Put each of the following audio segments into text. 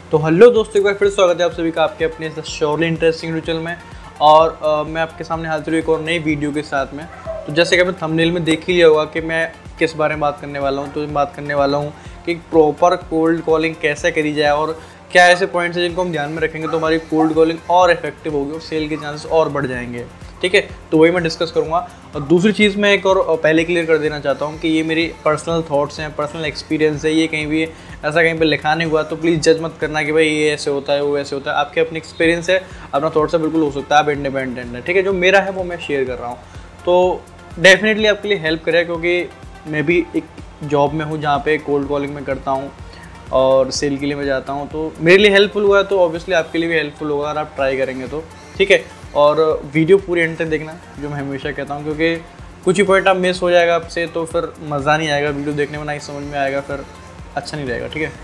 तो हेलो दोस्तों, एक बार फिर स्वागत है आप सभी का आपके अपने श्योरली इंटरेस्टिंग यूट्यूब चैनल में। और मैं आपके सामने हाजिर हूँ एक और नई वीडियो के साथ में। तो जैसे कि आपने थंबनेल में देख ही लिया होगा कि मैं किस बारे में बात करने वाला हूँ। तो मैं बात करने वाला हूँ कि प्रॉपर कोल्ड कॉलिंग कैसे करी जाए और क्या ऐसे पॉइंट्स हैं जिनको हम ध्यान में रखेंगे तो हमारी कोल्ड कॉलिंग और इफेक्टिव होगी और सेल के चांसेस और बढ़ जाएंगे। ठीक है, तो वही मैं डिस्कस करूँगा। और दूसरी चीज़ मैं एक और पहले क्लियर कर देना चाहता हूँ कि ये मेरी पर्सनल थॉट्स हैं, पर्सनल एक्सपीरियंस है। ये कहीं भी ऐसा कहीं पे लिखा नहीं हुआ, तो प्लीज़ जज मत करना कि भाई ये ऐसे होता है वो ऐसे होता है। आपके अपनी एक्सपीरियंस है, अपना थॉट्स है, बिल्कुल हो सकता है आप इंडिपेंडेंट है। ठीक है, जो मेरा है वो मैं शेयर कर रहा हूँ, तो डेफिनेटली आपके लिए हेल्प करेगा, क्योंकि मैं भी एक जॉब में हूँ जहाँ पे कोल्ड कॉलिंग में करता हूँ और सेल के लिए मैं जाता हूँ। तो मेरे लिए हेल्पफुल हुआ है, तो ऑब्वियसली आपके लिए भी हेल्पफुल होगा अगर आप ट्राई करेंगे तो। ठीक है, और वीडियो पूरी एंड तक देखना, जो मैं हमेशा कहता हूँ, क्योंकि कुछ ही पॉइंट आप मिस हो जाएगा आपसे तो फिर मज़ा नहीं आएगा वीडियो देखने में, ना ही समझ में आएगा, फिर अच्छा नहीं रहेगा। ठीक है,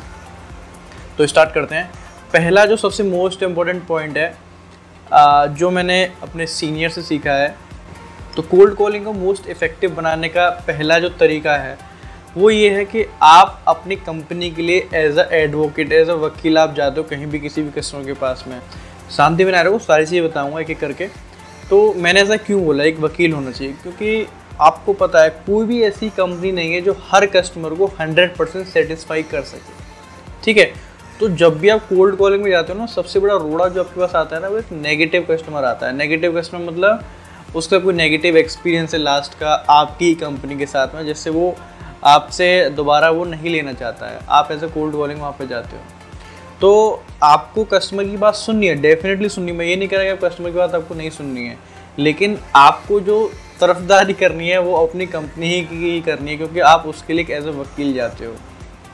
तो स्टार्ट करते हैं। पहला जो सबसे मोस्ट इम्पॉर्टेंट पॉइंट है जो मैंने अपने सीनियर से सीखा है, तो कोल्ड कॉलिंग को मोस्ट इफेक्टिव बनाने का पहला जो तरीका है वो ये है कि आप अपनी कंपनी के लिए as a advocate, as a वकील आप जाते हो कहीं भी किसी भी कस्टमर के पास में। शांति बनाए रहो, सारी चीज़ें बताऊंगा एक एक करके। तो मैंने ऐसा क्यों बोला एक वकील होना चाहिए, क्योंकि आपको पता है कोई भी ऐसी कंपनी नहीं है जो हर कस्टमर को 100% सेटिस्फाई कर सके। ठीक है, तो जब भी आप कोल्ड कॉलिंग में जाते हो ना, सबसे बड़ा रोड़ा जो आपके पास आता है ना, वो एक नेगेटिव कस्टमर आता है। नेगेटिव कस्टमर मतलब उसका कोई नेगेटिव एक्सपीरियंस है लास्ट का आपकी कंपनी के साथ में, जिससे वो आपसे दोबारा वो नहीं लेना चाहता है। आप ऐसे कोल्ड कॉलिंग वहाँ पे जाते हो तो आपको कस्टमर की बात सुननी है, डेफिनेटली सुननी है। मैं ये नहीं कह रहा कि कस्टमर की बात आपको नहीं सुननी है, लेकिन आपको जो तरफदारी करनी है वो अपनी कंपनी ही की करनी है, क्योंकि आप उसके लिए एज ए वकील जाते हो।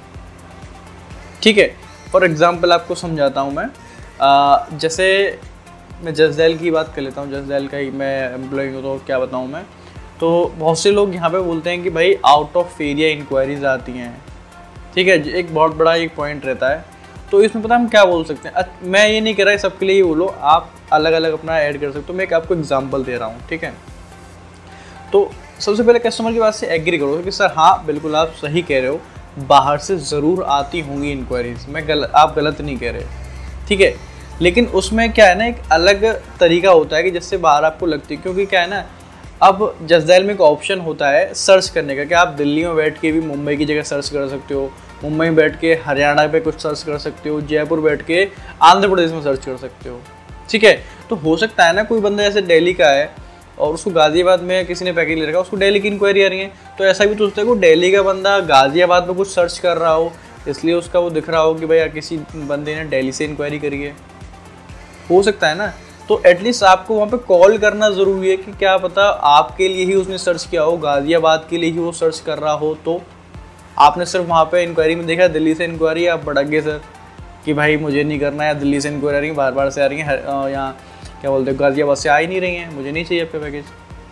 ठीक है, फॉर एग्जांपल आपको समझाता हूँ मैं। जैसे मैं जसडैल की बात कर लेता हूँ। जसडैल का ही मैं एम्प्लॉय हूँ, तो क्या बताऊँ मैं। तो बहुत से लोग यहाँ पे बोलते हैं कि भाई आउट ऑफ एरिया इंक्वायरीज आती हैं। ठीक है, एक बहुत बड़ा एक पॉइंट रहता है। तो इसमें पता हम क्या बोल सकते हैं, मैं ये नहीं कह रहा सबके लिए ही बोलो, आप अलग अलग अपना ऐड कर सकते हो। मैं एक आपको एग्जांपल दे रहा हूँ। ठीक है, तो सबसे पहले कस्टमर की बात से एग्री करो कि सर हाँ बिल्कुल आप सही कह रहे हो, बाहर से ज़रूर आती होंगी इंक्वायरीज, आप गलत नहीं कह रहे। ठीक है, लेकिन उसमें क्या है ना, एक अलग तरीका होता है कि जिससे बाहर आपको लगती है। क्योंकि क्या है ना, अब जसडैल में एक ऑप्शन होता है सर्च करने का कि आप दिल्ली में बैठ के भी मुंबई की जगह सर्च कर सकते हो, मुंबई में बैठ के हरियाणा पे कुछ सर्च कर सकते हो, जयपुर बैठ के आंध्र प्रदेश में सर्च कर सकते हो। ठीक है, तो हो सकता है ना कोई बंदा जैसे दिल्ली का है और उसको गाज़ियाबाद में किसी ने पैकेज ले रखा, उसको दिल्ली की इंक्वायरी आ रही है, तो ऐसा भी तो सोचता है कि दिल्ली का बंदा गाज़ियाबाद में कुछ सर्च कर रहा हो, इसलिए उसका वो दिख रहा हो कि भाई किसी बंदे ने दिल्ली से इंक्वायरी करी है। हो सकता है ना, तो एटलीस्ट आपको वहाँ पे कॉल करना ज़रूरी है कि क्या पता आपके लिए ही उसने सर्च किया हो, गाज़ियाबाद के लिए ही वो सर्च कर रहा हो। तो आपने सिर्फ वहाँ पे इंक्वायरी में देखा दिल्ली से इंक्वायरी, आप भड़क गए सर कि भाई मुझे नहीं करना है, दिल्ली से इंक्वायरी आ रही है, बार बार से आ रही है, यहाँ क्या बोलते हैं गाज़ियाबाद से आ ही नहीं रही हैं, मुझे नहीं चाहिए आपका पैकेज।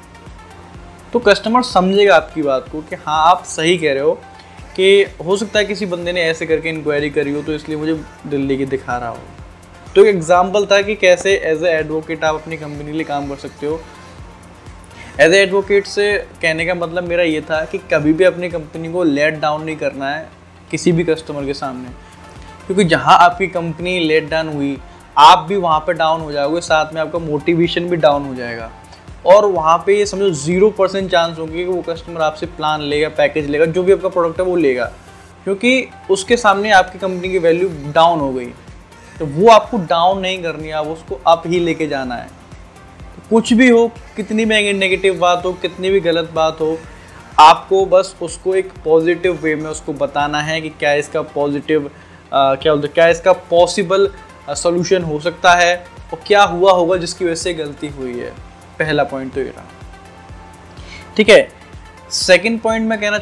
तो कस्टमर समझेगा आपकी बात को कि हाँ आप सही कह रहे हो, कि हो सकता है किसी बंदे ने ऐसे करके इंक्वायरी करी हो तो इसलिए मुझे दिल्ली की दिखा रहा हो। तो एक एग्जाम्पल था कि कैसे एज ए एडवोकेट आप अपनी कंपनी के लिए काम कर सकते हो। एज ए एडवोकेट से कहने का मतलब मेरा ये था कि कभी भी अपनी कंपनी को लेट डाउन नहीं करना है किसी भी कस्टमर के सामने, क्योंकि जहाँ आपकी कंपनी लेट डाउन हुई आप भी वहाँ पे डाउन हो जाओगे, साथ में आपका मोटिवेशन भी डाउन हो जाएगा, और वहाँ पे ये समझो 0% चांस होगी कि वो कस्टमर आपसे प्लान लेगा, पैकेज लेगा, जो भी आपका प्रोडक्ट है वो लेगा, क्योंकि उसके सामने आपकी कंपनी की वैल्यू डाउन हो गई। तो वो आपको डाउन नहीं करनी है, उसको अप ही लेके जाना है। तो कुछ भी हो, कितनी भी नेगेटिव बात हो, कितनी भी गलत बात हो, आपको बस उसको एक पॉजिटिव वे में उसको बताना है कि क्या इसका पॉजिटिव क्या बोलते क्या इसका पॉसिबल सोल्यूशन हो सकता है और क्या हुआ होगा जिसकी वजह से गलती हुई है। पहला पॉइंट तो ये रहा। ठीक है, सेकंड पॉइंट मैं कहना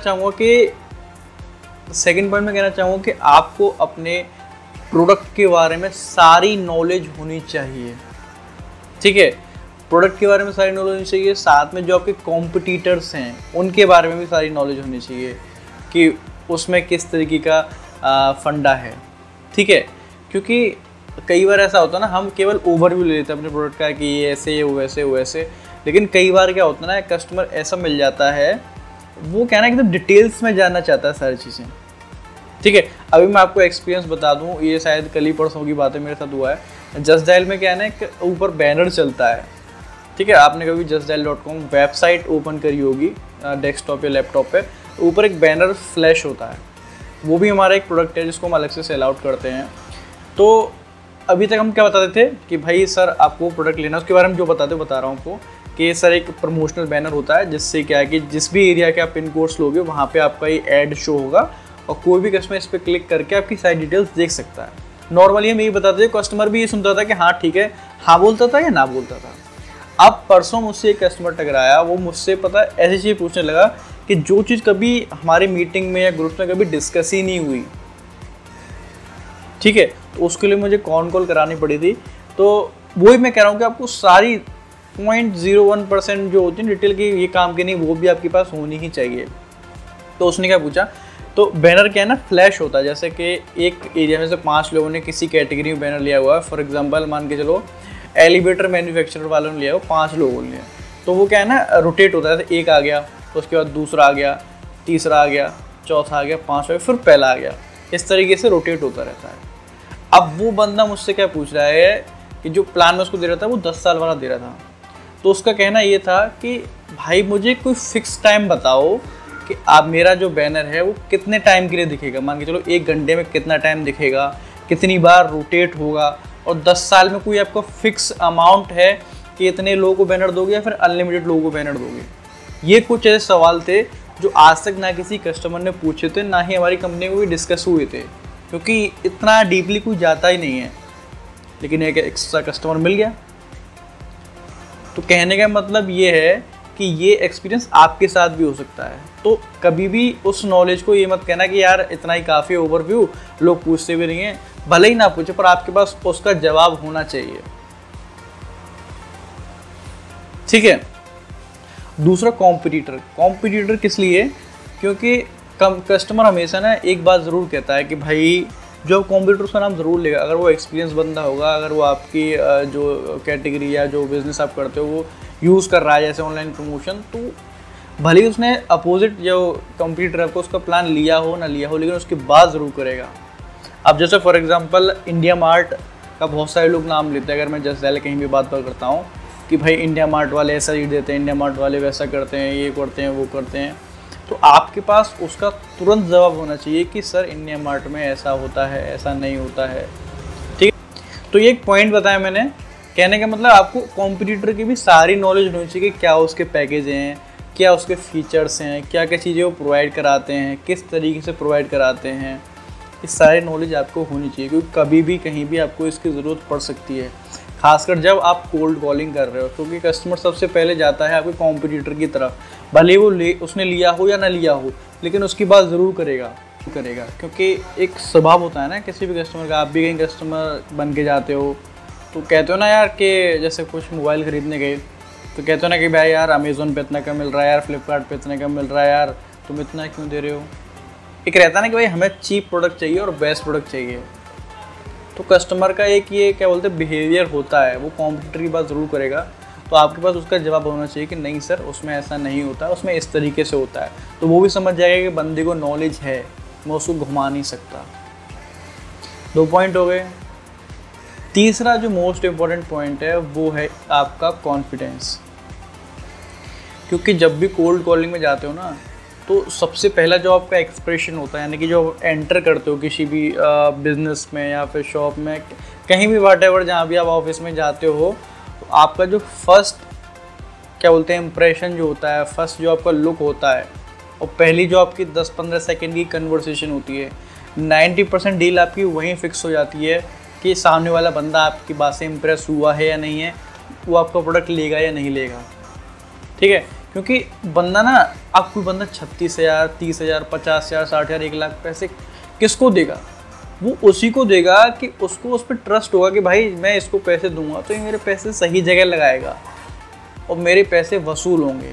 चाहूँगा कि आपको अपने प्रोडक्ट के बारे में सारी नॉलेज होनी चाहिए। ठीक है, प्रोडक्ट के बारे में सारी नॉलेज होनी चाहिए, साथ में जो आपके कॉम्पिटिटर्स हैं उनके बारे में भी सारी नॉलेज होनी चाहिए कि उसमें किस तरीके का फंडा है। ठीक है, क्योंकि कई बार ऐसा होता है ना, हम केवल ओवरव्यू ले लेते हैं अपने प्रोडक्ट का कि ये ऐसे ये वैसे वैसे, लेकिन कई बार क्या होता है ना, कस्टमर ऐसा मिल जाता है वो कहना है एकदम डिटेल्स में जानना चाहता है सारी चीज़ें। ठीक है, अभी मैं आपको एक्सपीरियंस बता दूं, ये शायद कल ही परसों की बात है, मेरे साथ हुआ है। जस्ट डायल में क्या है ना, एक ऊपर बैनर चलता है, ठीक है, आपने कभी justdial.com वेबसाइट ओपन करी होगी डेस्कटॉप या लैपटॉप पे, ऊपर एक बैनर फ्लैश होता है, वो भी हमारा एक प्रोडक्ट है जिसको हम अलग से सेल आउट करते हैं। तो अभी तक हम क्या बताते थे कि भाई सर आपको प्रोडक्ट लेना, उसके बारे में जो बता रहा हूँ आपको कि सर एक प्रमोशनल बैनर होता है जिससे क्या है कि जिस भी एरिया के आप पिन कोड्स लोगे वहाँ पे आपका ये ऐड शो होगा और कोई भी कस्टमर इस पर क्लिक करके आपकी सारी डिटेल्स देख सकता है। नॉर्मली हम यही बताते थे, कस्टमर भी ये सुनता था कि हाँ ठीक है, हाँ बोलता था या ना बोलता था। अब परसों मुझसे एक कस्टमर टकराया, वो मुझसे पता ऐसी चीज़ पूछने लगा कि जो चीज़ कभी हमारी मीटिंग में या ग्रुप में कभी डिस्कस ही नहीं हुई, ठीक है, तो उसके लिए मुझे कॉल करानी पड़ी थी। तो वही मैं कह रहा हूँ कि आपको सारी 0.01% जो होती है डिटेल की ये काम की नहीं, वो भी आपके पास होनी ही चाहिए। तो उसने क्या पूछा, तो बैनर क्या है ना, फ्लैश होता है, जैसे कि एक एरिया में से 5 लोगों ने किसी कैटेगरी में बैनर लिया हुआ है, फॉर एग्जांपल मान के चलो एलिवेटर मैन्युफैक्चरर वालों ने लिया हो, 5 लोगों ने लिया, तो वो क्या है ना रोटेट होता है, एक आ गया, उसके बाद दूसरा आ गया, तीसरा आ गया, चौथा आ गया, 5वां आ गया, फिर पहला आ गया, इस तरीके से रोटेट होता रहता है। अब वो बंदा मुझसे क्या पूछ रहा है कि जो प्लान में उसको दे रहा था वो 10 साल वाला दे रहा था, तो उसका कहना ये था कि भाई मुझे कोई फिक्स टाइम बताओ कि आप मेरा जो बैनर है वो कितने टाइम के लिए दिखेगा, मान के चलो 1 घंटे में कितना टाइम दिखेगा, कितनी बार रोटेट होगा, और 10 साल में कोई आपका फिक्स अमाउंट है कि इतने लोगों को बैनर दोगे या फिर अनलिमिटेड लोगों को बैनर दोगे। ये कुछ ऐसे सवाल थे जो आज तक ना किसी कस्टमर ने पूछे थे, ना ही हमारी कंपनी में भी डिस्कस हुए थे, क्योंकि इतना डीपली कोई जाता ही नहीं है। लेकिन एक एक्स्ट्रा कस्टमर मिल गया। तो कहने का मतलब ये है कि ये एक्सपीरियंस आपके साथ भी हो सकता है। तो कभी भी उस नॉलेज को ये मत कहना कि यार इतना ही काफ़ी ओवरव्यू, लोग पूछते भी नहीं हैं, भले ही ना पूछे पर आपके पास उसका जवाब होना चाहिए, ठीक है। दूसरा कॉम्पिटिटर किस लिए, क्योंकि कस्टमर हमेशा ना एक बात ज़रूर कहता है कि भाई जो कॉम्पिटिटर उसका नाम ज़रूर लेगा, अगर वो एक्सपीरियंस बंदा होगा, अगर वो आपकी जो कैटेगरी या जो बिज़नेस आप करते हो वो यूज़ कर रहा है जैसे ऑनलाइन प्रमोशन, तो भले ही उसने अपोजिट जो कॉम्पिटिटर है उसका प्लान लिया हो ना लिया हो, लेकिन उसके बाद ज़रूर करेगा। अब जैसे फॉर एग्जांपल इंडिया मार्ट का बहुत सारे लोग नाम लेते हैं, अगर मैं जस्ट डायल कहीं भी बात करता हूँ कि भाई इंडिया मार्ट वाले ऐसा ही देते हैं, इंडिया मार्ट वाले वैसा करते हैं, ये करते हैं, वो करते हैं, तो आपके पास उसका तुरंत जवाब होना चाहिए कि सर इंडिया मार्ट में ऐसा होता है, ऐसा नहीं होता है, ठीक है। तो ये एक पॉइंट बताया मैंने, कहने का मतलब आपको कॉम्पिटिटर की भी सारी नॉलेज होनी चाहिए कि क्या उसके पैकेज हैं, क्या उसके फीचर्स हैं, क्या क्या चीज़ें वो प्रोवाइड कराते हैं, किस तरीके से प्रोवाइड कराते हैं, ये सारी नॉलेज आपको होनी चाहिए, क्योंकि कभी भी कहीं भी आपको इसकी ज़रूरत पड़ सकती है, खासकर जब आप कोल्ड कॉलिंग कर रहे हो, क्योंकि कस्टमर सबसे पहले जाता है आपके कॉम्पिटिटर की तरफ, भले वो उसने लिया हो या ना लिया हो, लेकिन उसकी बात ज़रूर करेगा, क्योंकि एक स्वभाव होता है ना किसी भी कस्टमर का। आप भी कहीं कस्टमर बन के जाते हो तो कहते हो ना यार कि जैसे कुछ मोबाइल ख़रीदने गए तो कहते हो ना कि भाई यार अमेज़ोन पे इतना का मिल रहा है, यार फ्लिपकार्ट पे इतने का मिल रहा है, यार तुम इतना क्यों दे रहे हो। एक रहता है ना कि भाई हमें चीप प्रोडक्ट चाहिए और बेस्ट प्रोडक्ट चाहिए, तो कस्टमर का एक ये क्या बोलते हैं बिहेवियर होता है, वो कॉम्पिटिटर की बात ज़रूर करेगा। तो आपके पास उसका जवाब होना चाहिए कि नहीं सर उसमें ऐसा नहीं होता, उसमें इस तरीके से होता है, तो वो भी समझ जाएगा कि बंदे को नॉलेज है, मैं उसको घुमा नहीं सकता। 2 पॉइंट हो गए। तीसरा जो मोस्ट इम्पॉर्टेंट पॉइंट है वो है आपका कॉन्फिडेंस, क्योंकि जब भी कोल्ड कॉलिंग में जाते हो ना तो सबसे पहला जो आपका एक्सप्रेशन होता है, यानी कि जो एंटर करते हो किसी भी बिज़नेस में या फिर शॉप में, कहीं भी व्हाटएवर जहाँ भी आप ऑफिस में जाते हो, तो आपका जो फर्स्ट क्या बोलते हैं इम्प्रेशन जो होता है, फर्स्ट जो आपका लुक होता है, और पहली जो आपकी 10-15 सेकंड की कन्वर्सेशन होती है, 90% डील आपकी वहीं फिक्स हो जाती है कि सामने वाला बंदा आपकी बात से इम्प्रेस हुआ है या नहीं है, वो आपका प्रोडक्ट लेगा या नहीं लेगा, ठीक है। क्योंकि बंदा ना, आप कोई बंदा 36,000, 30,000, 50,000, 60,000, 1 लाख पैसे किसको देगा, वो उसी को देगा कि उसको उस पर ट्रस्ट होगा कि भाई मैं इसको पैसे दूंगा तो ये मेरे पैसे सही जगह लगाएगा और मेरे पैसे वसूल होंगे।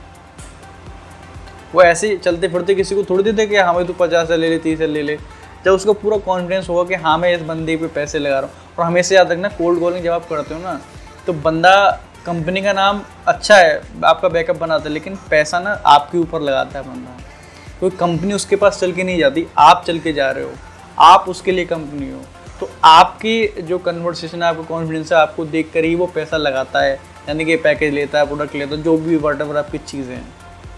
वो ऐसे चलते फिरते किसी को थोड़ी देते कि हाँ भाई तू 50 ले ले, 30 ले ले। जब उसको पूरा कॉन्फिडेंस होगा कि हाँ मैं इस बंदे पे पैसे लगा रहा हूँ। और हमेशा याद रखना, कोल्ड कॉलिंग जब आप करते हो ना तो बंदा कंपनी का नाम अच्छा है, आपका बैकअप बनाता है, लेकिन पैसा ना आपके ऊपर लगाता है बंदा। कोई कंपनी उसके पास चल के नहीं जाती, आप चल के जा रहे हो, आप उसके लिए कंपनी हो। तो आपकी जो कन्वर्सेशन है, आपका कॉन्फिडेंस है, आपको देख कर ही वो पैसा लगाता है, यानी कि पैकेज लेता है, प्रोडक्ट लेता है, जो भी वॉटेवर आपकी चीज़ें हैं।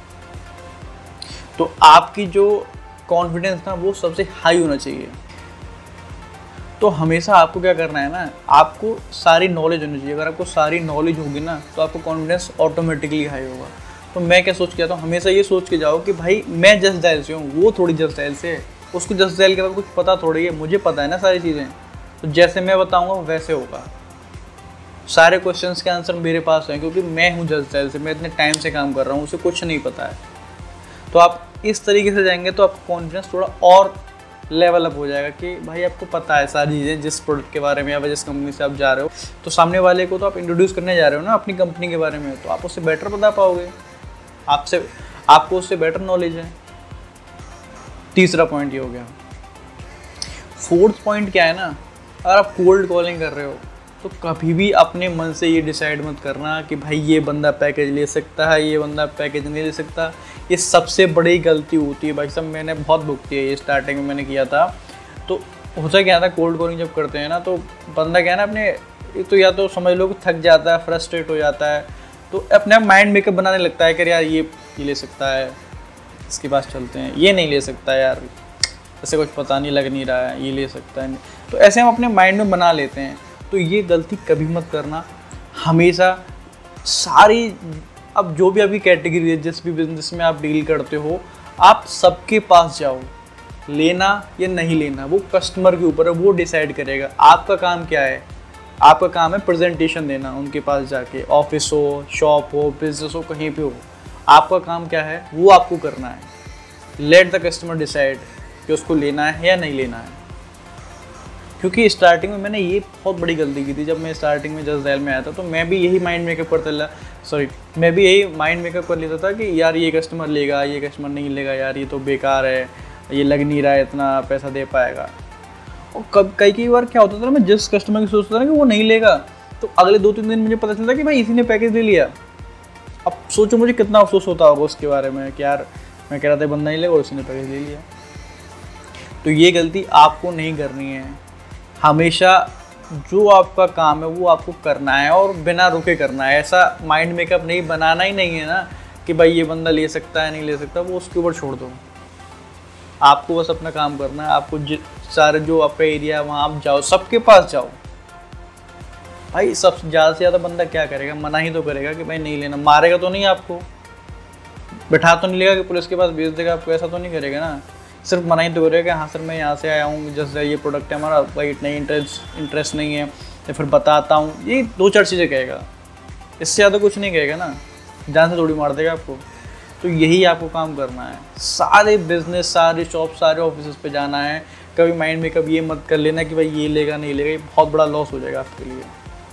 तो आपकी जो कॉन्फिडेंस ना वो सबसे हाई होना चाहिए। तो हमेशा आपको क्या करना है ना, आपको सारी नॉलेज होनी चाहिए। अगर आपको सारी नॉलेज होगी ना तो आपको कॉन्फिडेंस ऑटोमेटिकली हाई होगा। तो मैं क्या सोच के आता हूँ, हमेशा ये सोच के जाओ कि भाई मैं जस्ट डायल से हूँ, वो थोड़ी जस्ट डायल से है, उसको जस्ट डायल के बाद कुछ पता थोड़ी है, मुझे पता है ना सारी चीज़ें। तो जैसे मैं बताऊँगा वैसे होगा। सारे क्वेश्चंस के आंसर मेरे पास हैं, क्योंकि मैं हूँ जस्ट डायल से, मैं इतने टाइम से काम कर रहा हूँ, उसे कुछ नहीं पता है। तो आप इस तरीके से जाएंगे तो आपका कॉन्फिडेंस थोड़ा और लेवल अप हो जाएगा कि भाई आपको पता है सारी चीज़ें, जिस प्रोडक्ट के बारे में या जिस कंपनी से आप जा रहे हो। तो सामने वाले को तो आप इंट्रोड्यूस करने जा रहे हो ना अपनी कंपनी के बारे में, तो आप उससे बेटर बता पाओगे, आपको उससे बेटर नॉलेज है। तीसरा पॉइंट ये हो गया। फोर्थ पॉइंट क्या है ना, अगर आप कोल्ड कॉलिंग कर रहे हो तो कभी भी अपने मन से ये डिसाइड मत करना कि भाई ये बंदा पैकेज ले सकता है, ये बंदा पैकेज नहीं ले सकता। ये सबसे बड़ी गलती होती है भाई साहब, मैंने बहुत भुगती है ये, स्टार्टिंग में मैंने किया था। तो होता क्या था, कोल्ड कॉलिंग जब करते हैं ना तो बंदा क्या है ना अपने, तो या तो समझ लो कि थक जाता है, फ्रस्ट्रेट हो जाता है, तो अपने आप माइंड मेकअप बनाने लगता है कि यार ये ले सकता है, इसके पास चलते हैं, ये नहीं ले सकता यार, ऐसे कुछ पता नहीं लग नहीं रहा है, ये ले सकता है। तो ऐसे हम अपने माइंड में बना लेते हैं। तो ये गलती कभी मत करना। हमेशा सारी, अब जो भी अभी कैटेगरी है, जिस भी बिजनेस में आप डील करते हो, आप सबके पास जाओ, लेना या नहीं लेना वो कस्टमर के ऊपर है, वो डिसाइड करेगा। आपका काम क्या है, आपका काम है प्रेजेंटेशन देना उनके पास जाके, ऑफिस हो, शॉप हो, बिजनेस हो, कहीं पे हो, आपका काम क्या है वो आपको करना है। लेट द कस्टमर डिसाइड कि उसको लेना है या नहीं लेना है। क्योंकि स्टार्टिंग में मैंने ये बहुत बड़ी गलती की थी। जब मैं स्टार्टिंग में जस्ट डायल में आया था तो मैं भी यही माइंड मेकअप कर लेता था कि यार ये कस्टमर लेगा, ये कस्टमर नहीं लेगा, यार ये तो बेकार है, ये लग नहीं रहा है इतना पैसा दे पाएगा। और कई बार क्या होता था ना, मैं जिस कस्टमर की सोचता था ना कि वो नहीं लेगा, तो अगले 2-3 दिन मुझे पता चलता कि भाई इसी ने पैकेज ले लिया। अब सोचो मुझे कितना अफसोस होता होगा उसके बारे में कि यार मैं कह रहा था बंदा नहीं लेगा और उसी ने पैकेज ले लिया। तो ये गलती आपको नहीं करनी है। हमेशा जो आपका काम है वो आपको करना है और बिना रुके करना है। ऐसा माइंड मेकअप नहीं बनाना ही नहीं है ना कि भाई ये बंदा ले सकता है नहीं ले सकता, वो उसके ऊपर छोड़ दो। आपको बस अपना काम करना है। आपको सारे जो आपका एरिया है वहाँ आप जाओ, सबके पास जाओ। भाई सब ज़्यादा से ज़्यादा बंदा क्या करेगा, मना ही तो करेगा कि भाई नहीं लेना। मारेगा तो नहीं, आपको बैठा तो नहीं लेगा कि पुलिस के पास भेज देगा आपको, ऐसा तो नहीं करेगा ना। सिर्फ मना ही तो करेगा कि हाँ सर मैं यहाँ से आया हूँ, जैसे ये प्रोडक्ट है हमारा, भाई इतना इंटरेस्ट नहीं है, या फिर बताता हूँ, ये 2-4 चीज़ें कहेगा, इससे ज़्यादा कुछ नहीं कहेगा ना, जान से थोड़ी मार देगा आपको। तो यही आपको काम करना है। सारे बिजनेस, सारे शॉप, सारे ऑफिस पे जाना है। कभी माइंड में कभी ये मत कर लेना कि भाई ये लेगा नहीं लेगा, ये बहुत बड़ा लॉस हो जाएगा आपके लिए।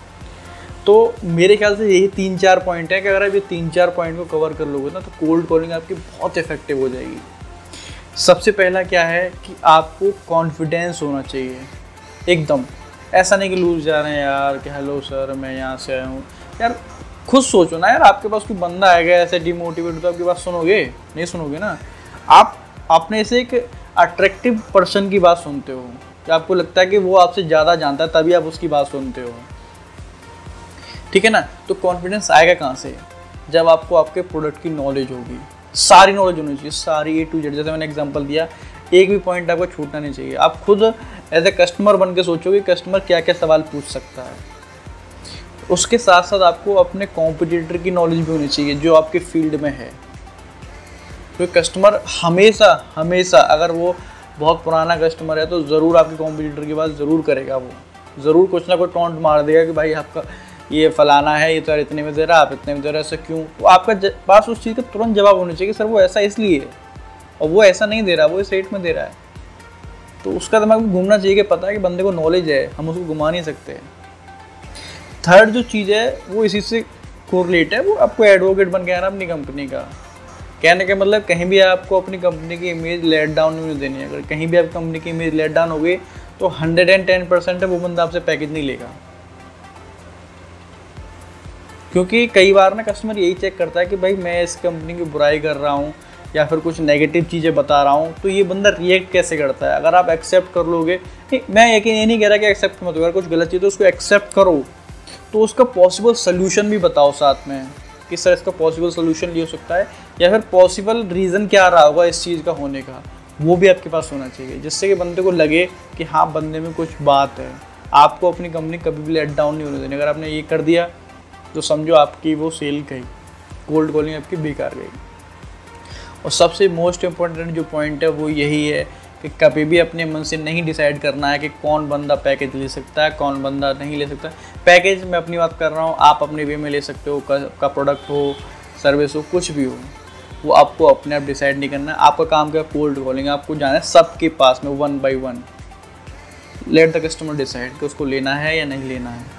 तो मेरे ख्याल से यही 3-4 पॉइंट है कि अगर आप ये 3-4 पॉइंट को कवर कर लोगे ना तो कोल्ड कॉलिंग आपकी बहुत इफेक्टिव हो जाएगी। सबसे पहला क्या है कि आपको कॉन्फिडेंस होना चाहिए एकदम। ऐसा नहीं कि लूज जा रहे हैं यार कि हेलो सर मैं यहाँ से आया हूँ। यार खुद सोचो ना यार, आपके पास कोई बंदा आएगा ऐसे डिमोटिवेट तो आपकी बात सुनोगे? नहीं सुनोगे ना। आप अपने से एक अट्रैक्टिव पर्सन की बात सुनते हो कि आपको लगता है कि वो आपसे ज़्यादा जानता है, तभी आप उसकी बात सुनते हो, ठीक है ना। तो कॉन्फिडेंस आएगा कहाँ से? जब आपको आपके प्रोडक्ट की नॉलेज होगी, सारी नॉलेज होनी चाहिए, सारी A to Z। जैसे मैंने एग्जांपल दिया, एक भी पॉइंट आपको छूटना नहीं चाहिए। आप खुद एज ए कस्टमर बन के सोचो कि कस्टमर क्या क्या सवाल पूछ सकता है। उसके साथ साथ आपको अपने कॉम्पिटिटर की नॉलेज भी होनी चाहिए जो आपके फील्ड में है। क्योंकि कस्टमर हमेशा हमेशा, अगर वो बहुत पुराना कस्टमर है तो ज़रूर आपके कॉम्पिटिटर की बात ज़रूर करेगा। वो ज़रूर कुछ ना कुछ टॉन्ट मार देगा कि भाई आपका ये फलाना है, ये तो यार इतने में दे रहा, आप इतने में दे रहे, ऐसा क्यों? तो आपका पास उस चीज़ का तुरंत जवाब होना चाहिए कि सर वो ऐसा इसलिए है, और वो ऐसा नहीं दे रहा, वो इस रेट में दे रहा है। तो उसका दिमाग में घूमना चाहिए कि पता है कि बंदे को नॉलेज है, हम उसको घुमा नहीं सकते। थर्ड जो चीज़ है वो इसी से कोरिलेट है, वो आपको एडवोकेट बन के आना अपनी कंपनी का। कहने का मतलब कहीं भी आपको अपनी कंपनी की इमेज लेट डाउन नहीं देनी है। अगर कहीं भी आप कंपनी की इमेज लेट डाउन हो गई तो 110% है वो बंदा आपसे पैकेज नहीं लेगा। क्योंकि कई बार ना कस्टमर यही चेक करता है कि भाई मैं इस कंपनी की बुराई कर रहा हूँ या फिर कुछ नेगेटिव चीज़ें बता रहा हूँ, तो ये बंदा रिएक्ट कैसे करता है। अगर आप एक्सेप्ट कर लोगे, मैं यकीन ये नहीं कह रहा कि एक्सेप्ट मत करो, अगर कुछ गलत चीज़ तो उसको एक्सेप्ट करो, तो उसका पॉसिबल सोल्यूशन भी बताओ साथ में, किस तरह इसका पॉसिबल सोल्यूशन ये हो सकता है, या फिर पॉसिबल रीज़न क्या रहा होगा इस चीज़ का होने का, वो भी आपके पास होना चाहिए, जिससे कि बंदे को लगे कि हाँ बंदे में कुछ बात है। आपको अपनी कंपनी कभी भी लेट डाउन नहीं होने देनी। अगर आपने ये कर दिया तो समझो आपकी वो सेल गई, कोल्ड कॉलिंग आपकी बेकार गई। और सबसे मोस्ट इम्पोर्टेंट जो पॉइंट है वो यही है कि कभी भी अपने मन से नहीं डिसाइड करना है कि कौन बंदा पैकेज ले सकता है, कौन बंदा नहीं ले सकता। पैकेज मैं अपनी बात कर रहा हूँ, आप अपने वे में ले सकते हो, का प्रोडक्ट हो, सर्विस हो, कुछ भी हो, वो आपको अपने आप डिसाइड नहीं करना है। आपका काम क्या है, कोल्ड कॉलिंग, आपको जाना है सबके पास में 1 by 1। Let the customer decide कि उसको लेना है या नहीं लेना है।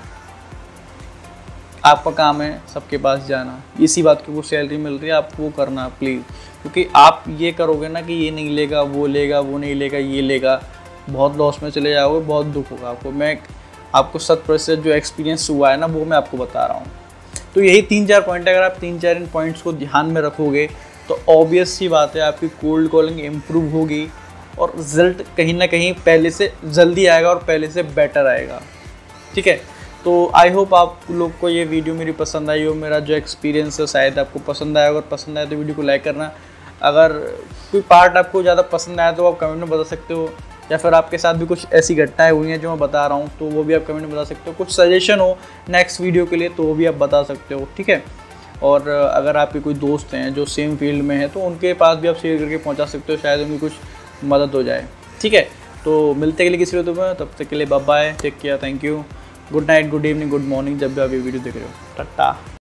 आपका काम है सबके पास जाना, इसी बात की वो सैलरी मिल रही है, आपको वो करना प्लीज़। क्योंकि आप ये करोगे ना कि ये नहीं लेगा, वो नहीं लेगा, ये लेगा, बहुत लॉस में चले जाओगे, बहुत दुख होगा आपको। मैं आपको 100% जो एक्सपीरियंस हुआ है ना, वो मैं आपको बता रहा हूँ। तो यही 3-4 पॉइंट है, अगर आप 3-4 इन पॉइंट्स को ध्यान में रखोगे तो ऑब्वियस सी बात है आपकी कोल्ड कॉलिंग इम्प्रूव होगी और रिजल्ट कहीं ना कहीं पहले से जल्दी आएगा और पहले से बेटर आएगा। ठीक है, तो आई होप आप लोग को ये वीडियो मेरी पसंद आई हो, मेरा जो एक्सपीरियंस है शायद आपको पसंद आया। अगर पसंद आया तो वीडियो को लाइक करना। अगर कोई पार्ट आपको ज़्यादा पसंद आया तो आप कमेंट में बता सकते हो, या फिर आपके साथ भी कुछ ऐसी घटनाएं हुई हैं जो मैं बता रहा हूँ तो वो भी आप कमेंट में बता सकते हो। कुछ सजेशन हो नेक्स्ट वीडियो के लिए तो वो भी आप बता सकते हो। ठीक है, और अगर आपके कोई दोस्त हैं जो सेम फील्ड में हैं तो उनके पास भी आप शेयर करके पहुँचा सकते हो, शायद उनकी कुछ मदद हो जाए। ठीक है, तो मिलते के लिए किसी वीडियो में, तब तक के लिए bye bye, take care, thank you, good night, good evening, good morning, जब भी आप ये वीडियो देख रहे हो। टाटा।